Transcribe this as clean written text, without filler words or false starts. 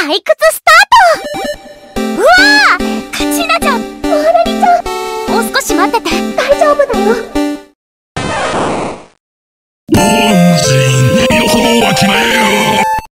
採掘スタート。うわー、カチーナちゃん、モハラリちゃん、もう少し待ってて。大丈夫だよ。 恩人、よほどわきまえよ。